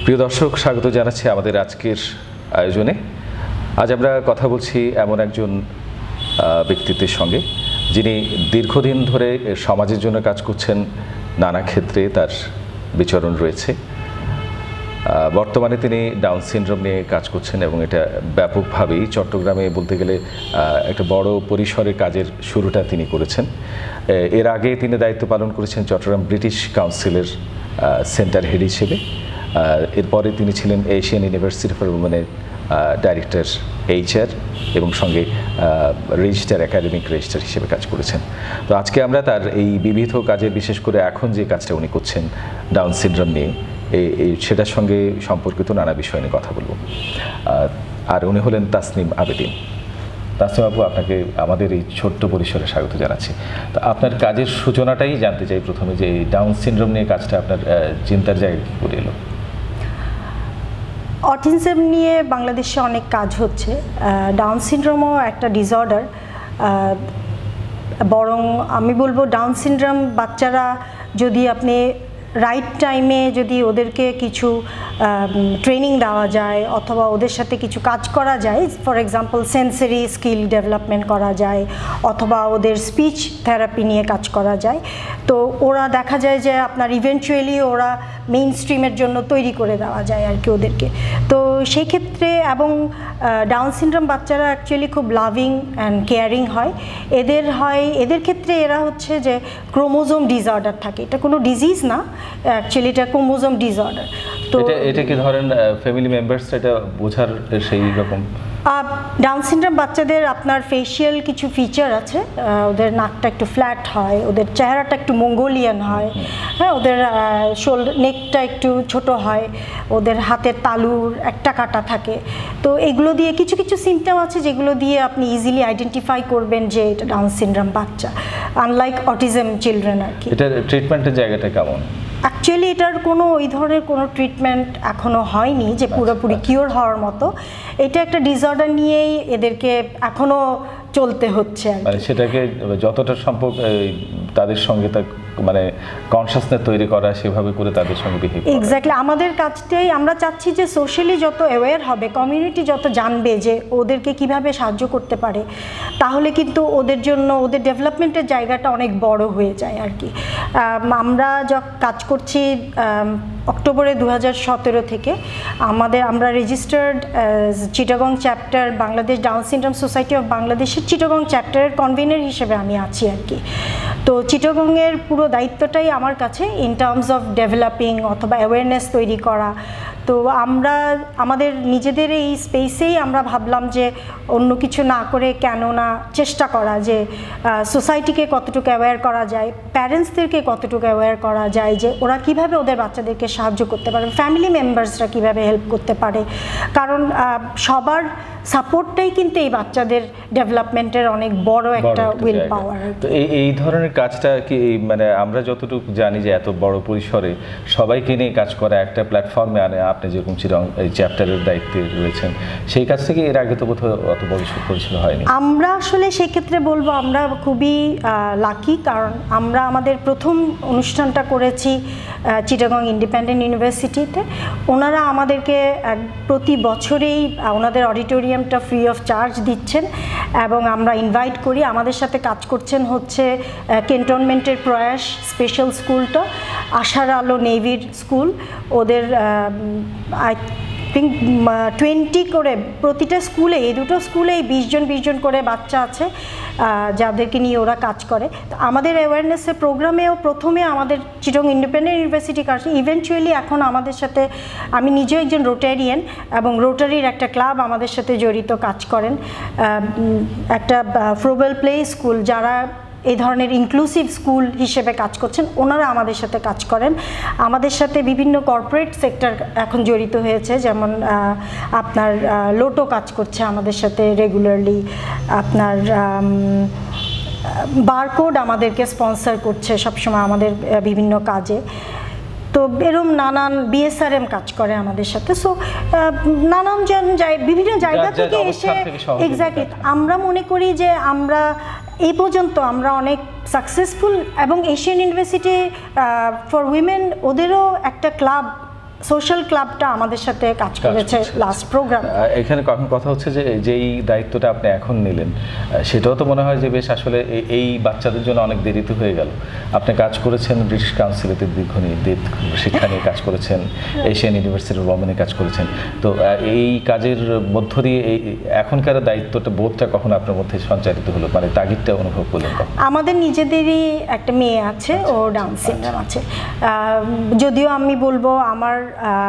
প্রিয় দর্শক, স্বাগত জানাচ্ছি আমাদের আজকের আয়োজনে। আজ আমরা কথা বলছি এমন একজন ব্যক্তিত্বের সঙ্গে যিনি দীর্ঘদিন ধরে সমাজের জন্য কাজ করছেন, নানা ক্ষেত্রে তার বিচরণ রয়েছে। বর্তমানে তিনি ডাউন সিনড্রোম নিয়ে কাজ করছেন এবং এটা ব্যাপকভাবেই চট্টগ্রামে বলতে গেলে একটা বড় পরিসরে কাজের শুরুটা তিনি করেছেন। এর আগে তিনি দায়িত্ব পালন করেছেন চট্টগ্রাম ব্রিটিশ কাউন্সিলের সেন্টার হেড হিসেবে। এরপরে তিনি ছিলেন এশিয়ান ইউনিভার্সিটি ফর উমেনের ডাইরেক্টর HR এবং সঙ্গে রেজিস্টার একাডেমিক রেজিস্টার হিসেবে কাজ করেছেন। তো আজকে আমরা তার এই বিবিধ কাজে, বিশেষ করে এখন যে কাজটা উনি করছেন ডাউন সিনড্রোম নিয়ে, সেটার সঙ্গে সম্পর্কিত নানা বিষয় নিয়ে কথা বলবো। আর উনি হলেন তাসনিম আবেদিন। তাসনিম আপু, আপনাকে আমাদের এই ছোট্ট পরিসরে স্বাগত জানাচ্ছি। তো আপনার কাজের সূচনাটাই জানতে চাই প্রথমে, যে এই ডাউন সিনড্রোম নিয়ে কাজটা আপনার চিন্তার জায়গায় কী করে এলো? অটিজম নিয়ে বাংলাদেশে অনেক কাজ হচ্ছে। ডাউন সিনড্রোমও একটা ডিসঅর্ডার, বরং আমি বলবো ডাউন সিনড্রোম বাচ্চারা যদি আপনি রাইট টাইমে যদি ওদেরকে কিছু ট্রেনিং দেওয়া যায় অথবা ওদের সাথে কিছু কাজ করা যায়, for example sensory skill development করা যায় অথবা ওদের স্পিচ থেরাপি নিয়ে কাজ করা যায়, তো ওরা দেখা যায় যে আপনার ইভেনচুয়ালি ওরা মেইন স্ট্রিমের জন্য তৈরি করে দেওয়া যায় আর কি ওদেরকে। তো সেই ক্ষেত্রে এবং ডাউন সিনড্রোম বাচ্চারা অ্যাকচুয়ালি খুব লাভিং অ্যান্ড কেয়ারিং হয়। এদের ক্ষেত্রে এরা হচ্ছে যে ক্রোমোজোম ডিসঅর্ডার থাকে, এটা কোনো ডিজিজ না, অ্যাকচুয়ালি এটা ক্রোমোজোম ডিসঅর্ডার। তো এটা কি ধরেন ফ্যামিলি মেম্বার্স এটা বোঝার সেই রকম? ডাউন সিনড্রোম বাচ্চাদের আপনার ফেশিয়াল কিছু ফিচার আছে, ওদের নাকটা একটু ফ্ল্যাট হয়, ওদের চেহারাটা একটু মঙ্গোলিয়ান হয়, হ্যাঁ, ওদের নেকটা একটু ছোট হয়, ওদের হাতের তালুর একটা কাটা থাকে। তো এগুলো দিয়ে কিছু কিছু সিমটম আছে যেগুলো দিয়ে আপনি ইজিলি আইডেন্টিফাই করবেন যে এটা ডাউন সিনড্রোম বাচ্চা, আনলাইক অটিজম চিলড্রেন আর কি। এটা ট্রিটমেন্টের জায়গাটা কেমন? অ্যাকচুয়ালি এটার কোনো ওই ধরনের কোনো ট্রিটমেন্ট এখনও হয়নি যে পুরোপুরি কিওর হওয়ার মতো। এটা একটা ডিসঅর্ডার নিয়েই এদেরকে এখনও চলতে হচ্ছে, মানে সেটাকে যতটা সম্ভব তাদের সঙ্গে মানে কনসাসনেস তৈরি করা, সেভাবে করে তাদের সঙ্গে বিহেভ করা। এক্স্যাক্টলি, আমাদের কাজটাই আমরা চাচ্ছি যে সোশ্যালি যত অ্যাওয়্যার হবে, কমিউনিটি যত জানবে যে ওদেরকে কিভাবে সাহায্য করতে পারে, তাহলে কিন্তু ওদের জন্য ওদের ডেভেলপমেন্টের জায়গাটা অনেক বড় হয়ে যায় আর কি। আমরা কাজ করছি অক্টোবরে 2017 থেকে। আমরা registered Chittagong chapter, Bangladesh down syndrome society of বাংলাদেশের চিটাগং চ্যাপ্টারের কনভেনার হিসেবে আমি আছি আর কি। তো চিটাগংয়ের পুরো দায়িত্বটাই আমার কাছে ইন টার্মস অফ ডেভেলপিং অথবা অ্যাওয়ারনেস তৈরি করা। তো আমরা আমাদের নিজেদের এই স্পেসেই আমরা ভাবলাম যে অন্য কিছু না করে কেন না চেষ্টা করা যে সোসাইটিকে কতটুকু অ্যাওয়্যার করা যায়, প্যারেন্টসদেরকে কতটুকু অ্যাওয়্যার করা যায় যে ওরা কিভাবে ওদের বাচ্চাদেরকে সাহায্য করতে পারে, ফ্যামিলি মেম্বার্সরা কিভাবে হেল্প করতে পারে। কারণ সবার সাপোর্টটাই কিন্তু এই বাচ্চাদের ডেভেলপমেন্টের অনেক বড় একটা উইল পাওয়ার। তো এই ধরনের কাজটা কি, মানে আমরা যতটুকু জানি যে এত বড় পরিসরে সবাইকে নিয়ে কাজ করা একটা প্ল্যাটফর্মে আনে, আপনি যেরকম চিরং এই চ্যাপ্টারের দায়িত্বে রয়েছেন, সেই কাজ থেকে এর আগে তো কোথাও অত বড় পরিসরে হয়নি। আমরা আসলে সেই ক্ষেত্রে বলবো আমরা খুবই লাকি, কারণ আমরা আমাদের প্রথম অনুষ্ঠানটা করেছি চিটাগং ইন্ডিপেন্ডেন্ট ইউনিভার্সিটিতে। ওনারা আমাদেরকে প্রতি বছরেই ওনাদের অডিটোরিয়ামটা ফ্রি অফ চার্জ দিচ্ছেন এবং আমরা ইনভাইট করি। আমাদের সাথে কাজ করছেন হচ্ছে ক্যান্টনমেন্টের প্রয়াস স্পেশাল স্কুলটা, আশার আলো নেভির স্কুল, ওদের আই থিঙ্ক 20 করে প্রতিটা স্কুলে, এই দুটো স্কুলেই 20 জন করে বাচ্চা আছে যাদেরকে নিয়ে ওরা কাজ করে। তো আমাদের অ্যাওয়ারনেসের প্রোগ্রামেও প্রথমে আমাদের চিটাগং ইন্ডিপেন্ডেন্ট ইউনিভার্সিটি কাজ, ইভেনচুয়ালি এখন আমাদের সাথে আমি নিজেও একজন রোটারিয়ান এবং রোটারির একটা ক্লাব আমাদের সাথে জড়িত কাজ করেন, একটা ফ্রোবেল প্লে স্কুল, যারা এই ধরনের ইনক্লুসিভ স্কুল হিসেবে কাজ করছেন, ওনারা আমাদের সাথে কাজ করেন। আমাদের সাথে বিভিন্ন কর্পোরেট সেক্টর এখন জড়িত হয়েছে, যেমন আপনার লোটো কাজ করছে আমাদের সাথে রেগুলারলি, আপনার বারকোড আমাদেরকে স্পন্সর করছে সবসময় আমাদের বিভিন্ন কাজে। তো এরকম নানান BSRM কাজ করে আমাদের সাথে। সো নানান জন বিভিন্ন জায়গা থেকে এসে, এক্স্যাক্টলি, আমরা মনে করি যে আমরা এই পর্যন্ত আমরা অনেক সাকসেসফুল, এবং এশিয়ান ইউনিভার্সিটি ফর উইমেন ওদেরও একটা ক্লাব সোশ্যাল ক্লাবটা আমাদের সাথে কাজ করেছে লাস্ট প্রোগ্রাম। এখানে কখন কথা হচ্ছে যে যেই দায়িত্বটা আপনি এখন নিলেন সেটাও তো মনে হয় যে বেশ আসলে এই বাচ্চাদের জন্য অনেক দেরিতে হয়ে গেল। আপনি কাজ করেছেন ব্রিটিশ কাউন্সিলেতে দীর্ঘ শিক্ষা নিয়ে কাজ করেছেন, এশিয়ান ইউনিভার্সিটির ওমেনে কাজ করেছেন, তো এই কাজের মধ্য দিয়ে এই এখনকার দায়িত্বটা বোধটা কখন আপনার মধ্যে সঞ্চারিত হলো, মানে তাগিদটা অনুভব করলেন? আমাদের নিজেদেরই একটা মেয়ে আছে, ও ডাউন সিনড্রোম আছে। যদিও আমি বলবো আমার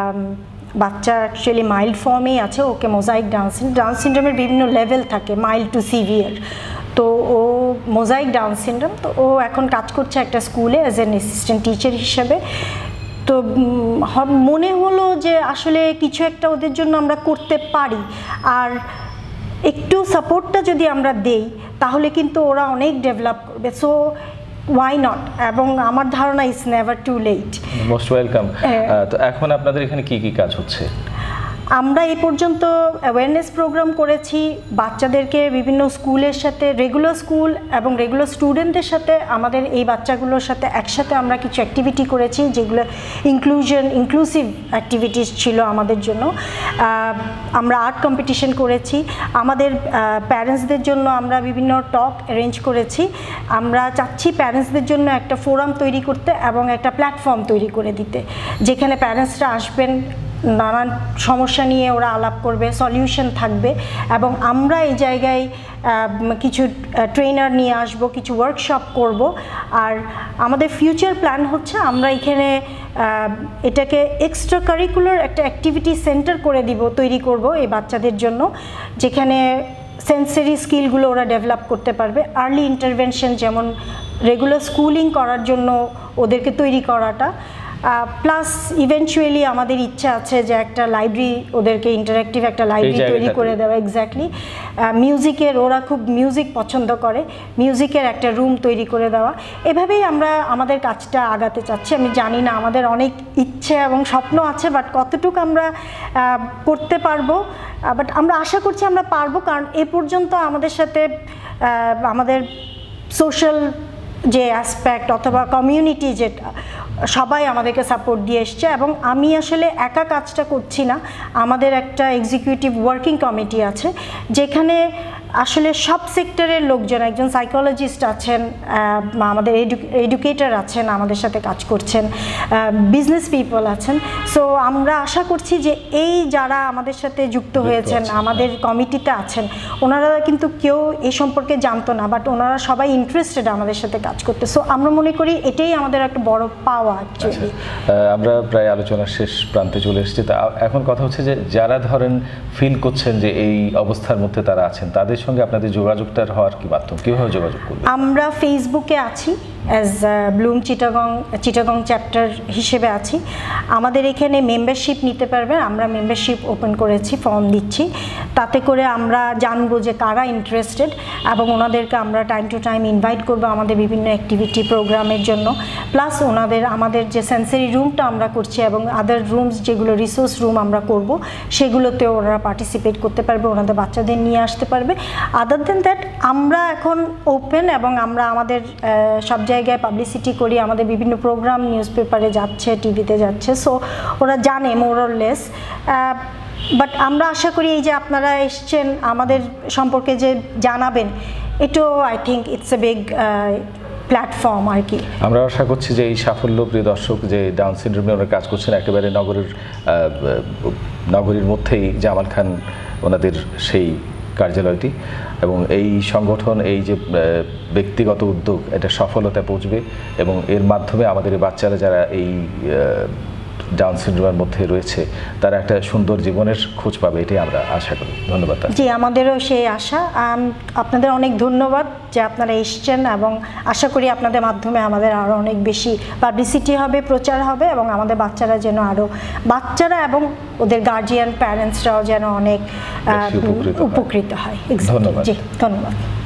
বাচ্চা অ্যাকচুয়ালি মাইল্ড ফর্মেই আছে, ওকে মোজাইক ডাউন সিনড্রোমের বিভিন্ন লেভেল থাকে, মাইল্ড টু সিভিয়ার। তো ও মোজাইক ডাউন সিনড্রোম, তো ও এখন কাজ করছে একটা স্কুলে অ্যাজ অ্যান অ্যাসিস্ট্যান্ট টিচার হিসেবে। তো মনে হলো যে আসলে কিছু একটা ওদের জন্য আমরা করতে পারি, আর একটু সাপোর্টটা যদি আমরা দেই তাহলে কিন্তু ওরা অনেক ডেভেলপ করবে। সো ওয়াই নট, এবং আমার ধারণা is never too late. Most welcome. তো এখন আপনাদের এখানে কি কি কাজ হচ্ছে? আমরা এই পর্যন্ত অ্যাওয়ারনেস প্রোগ্রাম করেছি, বাচ্চাদেরকে বিভিন্ন স্কুলের সাথে, রেগুলার স্কুল এবং রেগুলার স্টুডেন্টদের সাথে, আমাদের এই বাচ্চাগুলোর সাথে একসাথে আমরা কিছু অ্যাক্টিভিটি করেছি যেগুলো ইনক্লুসিভ অ্যাক্টিভিটিস ছিল আমাদের জন্য। আমরা আর্ট কম্পিটিশন করেছি, আমাদের প্যারেন্টসদের জন্য আমরা বিভিন্ন টক অ্যারেঞ্জ করেছি। আমরা চাচ্ছি প্যারেন্টসদের জন্য একটা ফোরাম তৈরি করতে এবং একটা প্ল্যাটফর্ম তৈরি করে দিতে, যেখানে প্যারেন্টসরা আসবেন, নানান সমস্যা নিয়ে ওরা আলাপ করবে, সলিউশন থাকবে, এবং আমরা এই জায়গায় কিছু ট্রেনার নিয়ে আসব, কিছু ওয়ার্কশপ করব। আর আমাদের ফিউচার প্ল্যান হচ্ছে আমরা এখানে এটাকে এক্সট্রা কারিকুলার একটা অ্যাক্টিভিটি সেন্টার করে তৈরি করব এই বাচ্চাদের জন্য, যেখানে সেন্সরি স্কিলগুলো ওরা ডেভেলপ করতে পারবে। আর্লি ইন্টারভেনশন, যেমন রেগুলার স্কুলিং করার জন্য ওদেরকে তৈরি করাটা, প্লাস ইভেনচুয়ালি আমাদের ইচ্ছা আছে যে একটা লাইব্রেরি, ওদেরকে ইন্টারেক্টিভ একটা লাইব্রেরি তৈরি করে দেওয়া। এক্স্যাক্টলি, মিউজিকের, ওরা খুব মিউজিক পছন্দ করে, মিউজিকের একটা রুম তৈরি করে দেওয়া। এভাবেই আমরা আমাদের কাজটা আগাতে চাচ্ছি। আমি জানি না, আমাদের অনেক ইচ্ছে এবং স্বপ্ন আছে, বাট কতটুকু আমরা করতে পারবো, বাট আমরা আশা করছি আমরা পারবো, কারণ এ পর্যন্ত আমাদের সাথে আমাদের সোশ্যাল যে অ্যাসপেক্ট অথবা কমিউনিটি, যেটা সবাই আমাদেরকে সাপোর্ট দিয়ে এসছে। এবং আমি আসলে একা কাজটা করছি না, আমাদের একটা এক্সিকিউটিভ ওয়ার্কিং কমিটি আছে, যেখানে আসলে সব সেক্টরের লোকজন, একজন সাইকোলজিস্ট আছেন, আমাদের এডুকেটর আছেন, আমাদের সাথে কাজ করছেন, বিজনেস পিপল আছেন। সো আমরা আশা করছি যে এই যারা আমাদের সাথে যুক্ত হয়েছেন, আমাদের কমিটিতে আছেন, ওনারা কিন্তু কেউ এই সম্পর্কে জানতো না, বাট ওনারা সবাই ইন্টারেস্টেড আমাদের সাথে কাজ করতে। সো আমরা মনে করি এটাই আমাদের একটা বড় পাওয়া অ্যাকচুয়ালি। আমরা প্রায় আলোচনার শেষ প্রান্তে চলে এসেছি। তা এখন কথা হচ্ছে যে যারা ধরেন ফিল করছেন যে এই অবস্থার মধ্যে তারা আছেন, তাদের সঙ্গে আপনাদের যোগাযোগটা হওয়ার কি মাধ্যম, কীভাবে যোগাযোগ করবেন? আমরা ফেসবুকে আছি, অ্যাজ ব্লুম চিটাগং চ্যাপ্টার হিসেবে আছি। আমাদের এখানে মেম্বারশিপ নিতে পারবেন, আমরা মেম্বারশিপ ওপেন করেছি, ফর্ম দিচ্ছি, তাতে করে আমরা জানবো যে কারা ইন্টারেস্টেড, এবং ওনাদেরকে আমরা টাইম টু টাইম ইনভাইট করবো আমাদের বিভিন্ন অ্যাক্টিভিটি প্রোগ্রামের জন্য। প্লাস আমাদের যে সেন্সরি রুমটা আমরা করছি এবং আদার রুমস যেগুলো রিসোর্স রুম আমরা করব, সেগুলোতেও ওনারা পার্টিসিপেট করতে পারবে, ওনাদের বাচ্চাদের নিয়ে আসতে পারবে। আদার দেন দ্যাট আমরা এখন ওপেন, এবং আমরা আমাদের সব জায়গায় পাবলিসিটি করি, আমাদের বিভিন্ন প্রোগ্রাম নিউজ পেপারে যাচ্ছে, টিভিতে যাচ্ছে, সো ওরা জানে মোর অর লেস। বাট আমরা আশা করি এই যে আপনারা এসছেন আমাদের সম্পর্কে যে জানাবেন, এটাও I think it's a big platform আর কি। আমরা আশা করছি যে এই সাফল্য, প্রিয় দর্শক, যে ডাউন সিনড্রোমে ওরা কাজ করছেন একেবারে নগরীর মধ্যেই জামাল খান ওনাদের সেই কার্যালয়টি, এবং এই সংগঠন, এই যে ব্যক্তিগত উদ্যোগ, এটা সফলতা পৌঁছবে, এবং এর মাধ্যমে আমাদের বাচ্চারা যারা এই ডাউন সিনড্রোমের মধ্যে রয়েছে তারা একটা সুন্দর জীবনের খোঁজ পাবে, এটাই আমরা আশা করি। ধন্যবাদ। জি, আমাদেরও সেই আশা। আপনাদের অনেক ধন্যবাদ যে আপনারা এসছেন, এবং আশা করি আপনাদের মাধ্যমে আমাদের আরও অনেক বেশি পাবলিসিটি হবে, প্রচার হবে, এবং আমাদের বাচ্চারা যেন বাচ্চারা এবং ওদের গার্জিয়ান প্যারেন্টসরাও যেন অনেক উপকৃত হয়। ধন্যবাদ। জি, ধন্যবাদ।